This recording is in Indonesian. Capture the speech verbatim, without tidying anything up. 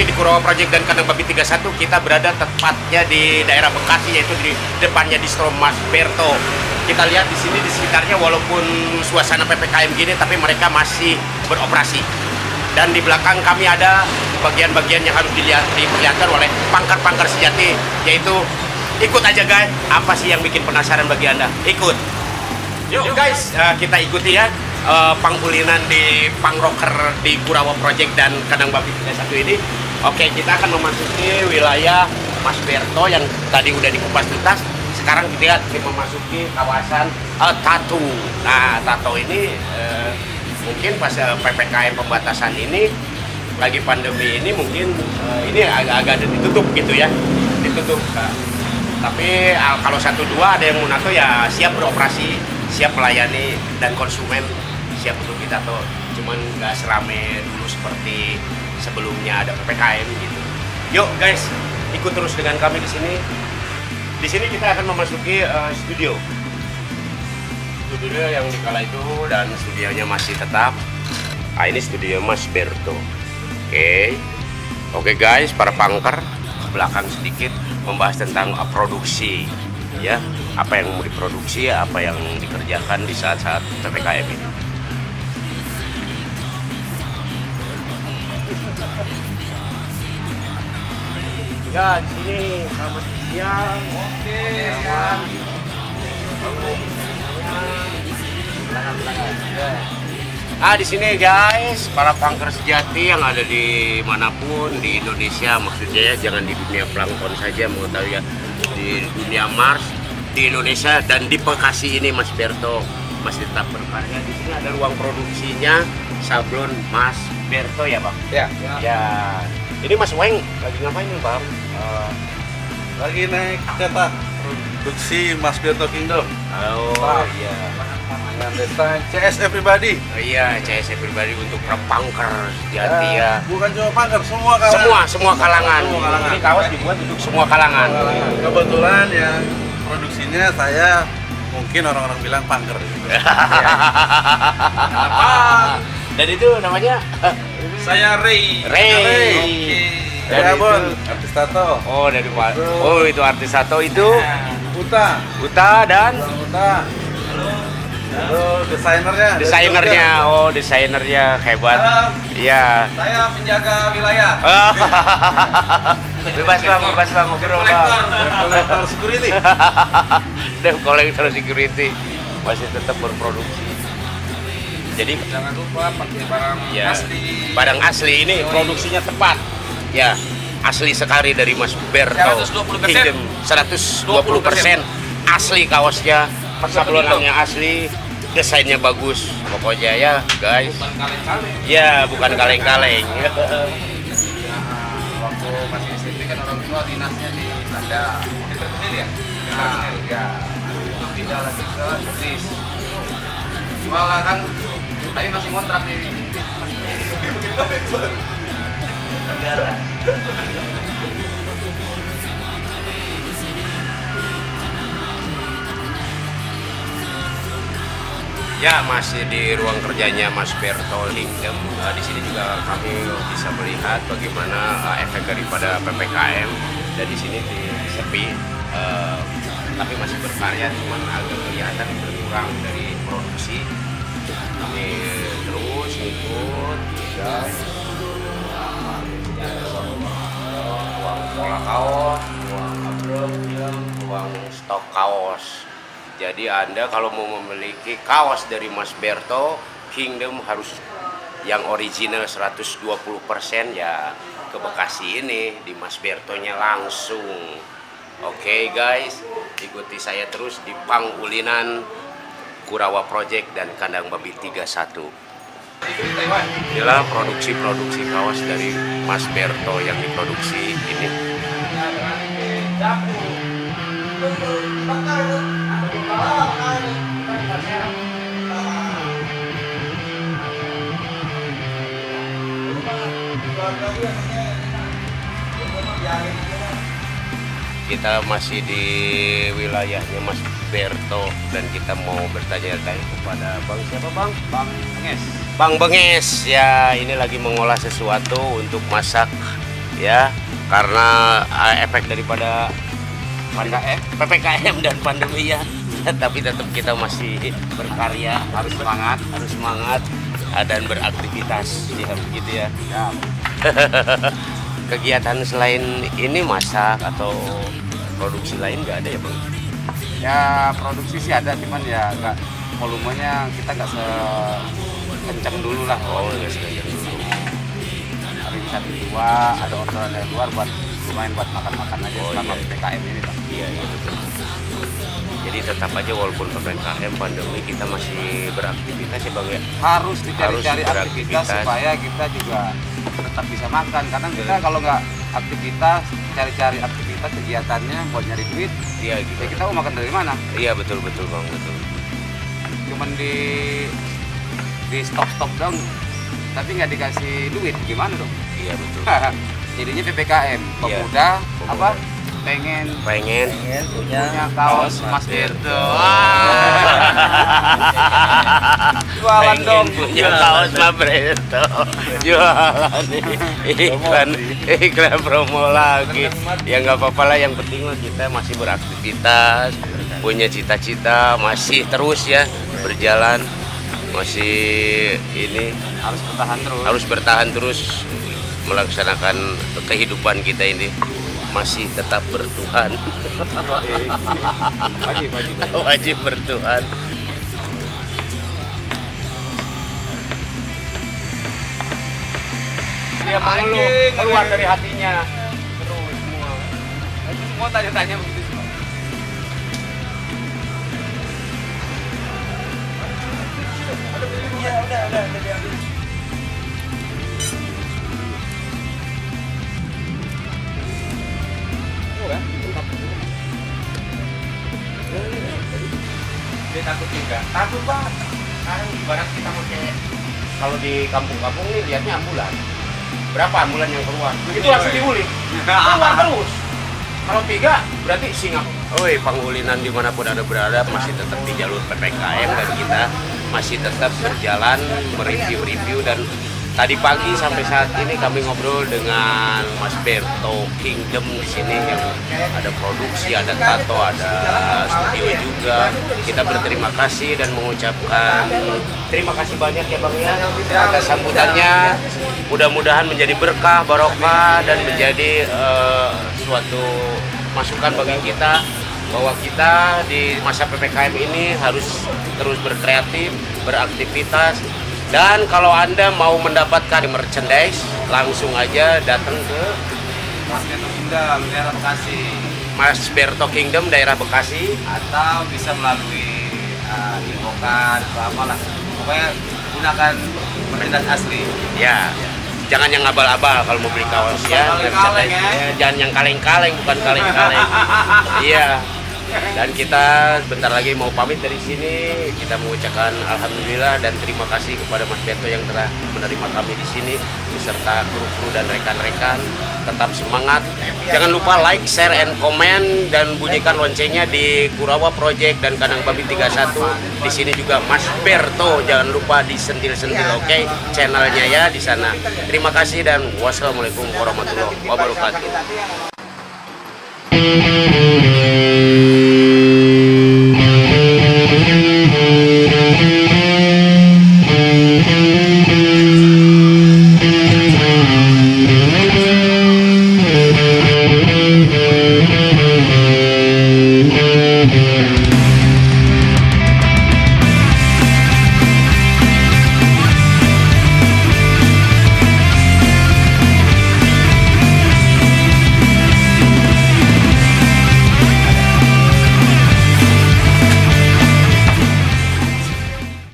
masih di Kurawa Project dan Kandang Babi tiga puluh satu. Kita berada tepatnya di daerah Bekasi, yaitu di depannya distro Mas Berto. Kita lihat di sini di sekitarnya walaupun suasana P P K M gini, tapi mereka masih beroperasi. Dan di belakang kami ada bagian-bagian yang harus dilihat diperlihatkan oleh pangkar-pangkar sejati, yaitu ikut aja guys. Apa sih yang bikin penasaran bagi Anda? Ikut. Yuk guys, uh, kita ikuti ya. Uh, pangkulinan di pangrocker di Kurawa Project dan Kandang Babi tiga puluh satu ini. Oke, kita akan memasuki wilayah Mas Berto yang tadi udah dikupas tuntas. Sekarang kita memasuki kawasan uh, Tato. Nah, Tato ini uh, mungkin pas uh, P P K M pembatasan ini lagi pandemi ini mungkin uh, ini agak-agak ditutup gitu ya, ditutup. Uh, tapi uh, kalau satu dua ada yang mau nato ya siap beroperasi, siap melayani dan konsumen siap untuk kita tuh, cuman nggak serame dulu seperti sebelumnya ada P P K M gitu. Yuk guys, ikut terus dengan kami di sini. Di sini kita akan memasuki uh, studio, studio yang dikala itu dan studionya masih tetap. Ah, ini studio Mas Berto. Oke, okay. Oke okay, guys, para pangker ke belakang sedikit membahas tentang uh, produksi, ya, apa yang mau diproduksi, apa yang dikerjakan di saat-saat P P K M ini. Ya, di sini selamat siang. Oke, siang. Ah, di sini guys, para pangker sejati yang ada di manapun di Indonesia, maksudnya ya, jangan di dunia plankton saja, mau tahu ya, di dunia Mars, di Indonesia dan di Bekasi ini Mas Berto masih tetap berkarya. Di sini ada ruang produksinya sablon Mas Berto ya, Bang? Ya. Ya. Ya. Ini Mas Weng lagi ngapain nih, Bang? Uh, lagi naik cetak produksi Mas Berto Kingdom. Oh Pak. Iya. Dengan desain C S Everybody. Oh, iya, C S Everybody untuk para pangker sejati ya. Bukan cuma pangker, semua kalangan. Semua, semua kalangan. Semua kalangan. Ini kaos dibuat untuk semua kalangan. Kebetulan yang produksinya saya mungkin orang-orang bilang pangker. Ya. Apa? Dan itu namanya Saya Ray. Ray. Oke. Dari Ya, Bon, itu- artis tato. Oh, dari Pak. Oh, itu artis satu itu Uta. Uta dan Uta. Lalu desainernya. dari desainernya. Oh, desainernya hebat. Halo. Iya. Saya penjaga wilayah. Bebas Bang, bebas Bang, ngobrol Bang. Kolektor security. Dan kolektor security masih tetap berproduksi. Jadi Jangan lupa pakai barang ya, asli. barang asli ini produksinya tepat. Ya, asli sekali dari Mas Berto. seratus dua puluh persen. Kingdom. seratus dua puluh persen asli kaosnya, sablonannya asli, desainnya bagus. Pokoknya ya, guys. Bukan kaleng-kaleng. Ya, bukan kaleng-kaleng. Waktu masih S D kan orang tua dinasnya di Belanda. Di Terkenil ya? Nah, ya. Itu pindah lagi ke Inggris. Jual kan, tapi masih kontrak di negara. Ya, masih di ruang kerjanya Mas Berto Kingdom. Uh, di sini juga kami bisa melihat bagaimana uh, efek daripada P P K M. Dan di sini di sepi, uh, tapi masih berkarya, cuman agak kelihatan berkurang dari produksi. Kami terus ikut, ya. Ruang pola kaos, ruang abrek, ruang stok kaos. Jadi Anda kalau mau memiliki kaos dari Mas Berto Kingdom harus yang original seratus dua puluh persen ya ke Bekasi ini di Mas Bertonya langsung. Oke guys, ikuti saya terus di pangkulinan Kurawa Project dan Kandang Babi tiga puluh satu. Inilah produksi-produksi kaos dari Mas Berto yang diproduksi ini. Kita masih di wilayahnya Mas Berto dan kita mau bertanya-tanya kepada Bang siapa Bang? Bang Benges. Bang Benges ya, ini lagi mengolah sesuatu untuk masak ya, karena uh, efek daripada pandemi, P P K M dan pandemi ya. Tapi tetap kita masih berkarya, Harus semangat. harus semangat uh, dan beraktivitas ya begitu ya. Ya. Kegiatan selain ini masak atau produksi lain nggak ada ya Bang? Ya produksi sih ada, cuman ya nggak volumenya kita nggak sekencang dulu lah. Oh nggak sengaja dulu. Hari satu dua ada orderan dari luar buat lumayan buat makan-makan aja Oh, selama iya. P P K M ini Pak. Iya iya betul. Jadi tetap aja walaupun P P K M pandemi kita masih beraktivitas ya Bang ya. Harus dicari-cari Harus aktivitas beraktivitas. supaya kita juga tetap bisa makan, karena kita kalau nggak aktivitas, cari-cari aktivitas kegiatannya buat nyari duit, Iya gitu. ya kita mau makan dari mana? Iya betul betul Bang betul. Cuman di di stop-stop dong, tapi nggak dikasih duit, gimana dong? Iya betul. Jadinya P P K M, pemuda Pemuda. apa? Pengen Pengen punya kaos Mas Berto. Jualan pengen dong. punya kaos Mas Berto. Jualan iklan iklan promo lagi. Ya nggak apa-apa lah, yang penting lah kita masih beraktivitas, punya cita-cita, masih terus ya berjalan, masih ini Harus bertahan terus. harus bertahan terus melaksanakan kehidupan kita ini, masih tetap bertuhan. Wajib, wajib. Wajib bertuhan. Dia mengeluh, Anjing, keluar anjing. dari hatinya. Terus semua. Itu semua tanya-tanya begitu semua. Iya, udah, udah, udah diambil. Dia takut juga. Takut banget. Sekarang ibarat kita pakai, kalau di kampung-kampung nih lihatnya ambulan. Berapa ambulan yang keluar? Itu langsung diulik. Keluar terus. Kalau tiga berarti singa. Oi, pangulinan dimanapun ada berada masih tetap di jalur P P K M dan kita masih tetap berjalan mereview-review. Dan tadi pagi sampai saat ini kami ngobrol dengan Mas Berto Kingdom di sini yang ada produksi, ada tato, ada studio juga. Kita berterima kasih dan mengucapkan terima kasih banyak ya Bang ya atas sambutannya. Mudah-mudahan menjadi berkah, barokah dan menjadi eh, suatu masukan bagi kita bahwa kita di masa P P K M ini harus terus berkreatif, beraktivitas. Dan kalau Anda mau mendapatkan merchandise, langsung aja datang ke Mas Berto Kingdom, daerah Bekasi, Mas Berto Kingdom, daerah Bekasi. atau bisa melalui uh, infokan atau apalah. Pokoknya gunakan merchandise asli. Ya, jangan yang abal-abal kalau mau beli kaos ya. Kaleng-kaleng, ya. Ya, jangan yang kaleng-kaleng, bukan kaleng-kaleng. Iya. Dan kita bentar lagi mau pamit dari sini. Kita mengucapkan alhamdulillah dan terima kasih kepada Mas Berto yang telah menerima kami di sini beserta kru-kru dan rekan-rekan. Tetap semangat. Jangan lupa like, share, and comment dan bunyikan loncengnya di Kurawa Project dan Kandang Babi tiga puluh satu. Di sini juga Mas Berto. Jangan lupa disentil-sentil, oke? Okay? Channelnya ya di sana. Terima kasih dan wassalamualaikum warahmatullahi wabarakatuh.